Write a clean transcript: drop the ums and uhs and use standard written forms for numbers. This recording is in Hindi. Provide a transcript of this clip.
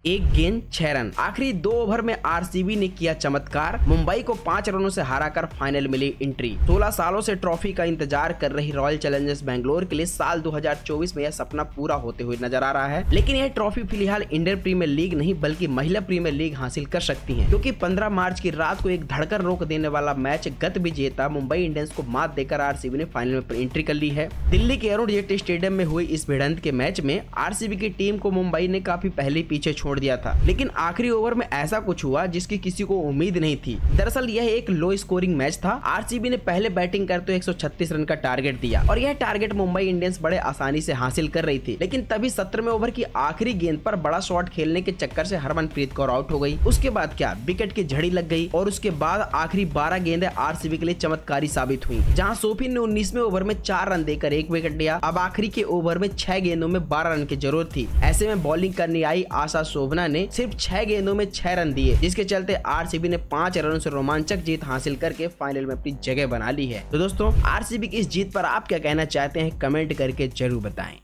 एक गेंद 6 रन। आखिरी 2 ओवर में आरसीबी ने किया चमत्कार, मुंबई को 5 रनों से हराकर फाइनल मिली एंट्री। 16 सालों से ट्रॉफी का इंतजार कर रही रॉयल चैलेंजर्स बैंगलोर के लिए साल 2024 में यह सपना पूरा होते हुए नजर आ रहा है। लेकिन यह ट्रॉफी फिलहाल इंडियन प्रीमियर लीग नहीं बल्कि महिला प्रीमियर लीग हासिल कर सकती है, क्योंकि 15 मार्च की रात को एक धड़कन रोक देने वाला मैच गत विजेता मुंबई इंडियंस को मात देकर आरसीबी ने फाइनल में एंट्री कर ली है। दिल्ली के अरुण जेटली स्टेडियम में हुई इस भिड़ंत के मैच में आरसीबी की टीम को मुंबई ने काफी पहले पीछे छोड़ दिया था, लेकिन आखिरी ओवर में ऐसा कुछ हुआ जिसकी किसी को उम्मीद नहीं थी। दरअसल यह एक लो स्कोरिंग मैच था। आरसीबी ने पहले बैटिंग करते हुए 136 रन का टारगेट दिया और यह टारगेट मुंबई इंडियंस बड़े आसानी से हासिल कर रही थी, लेकिन तभी 17वें ओवर की आखिरी गेंद पर बड़ा शॉट खेलने के चक्कर से हरमनप्रीत कौर आउट हो गई। उसके बाद क्या विकेट की झड़ी लग गई और उसके बाद आखिरी 12 गेंदें आरसीबी के लिए चमत्कारी साबित हुई, जहां सोफी ने 19वें ओवर में 4 रन देकर 1 विकेट लिया। अब आखिरी के ओवर में 6 गेंदों में 12 रन की जरूरत थी। ऐसे में बॉलिंग करने आई आशा शोभना ने सिर्फ 6 गेंदों में 6 रन दिए, जिसके चलते आरसीबी ने 5 रनों से रोमांचक जीत हासिल करके फाइनल में अपनी जगह बना ली है। तो दोस्तों, आरसीबी की इस जीत पर आप क्या कहना चाहते हैं, कमेंट करके जरूर बताएं।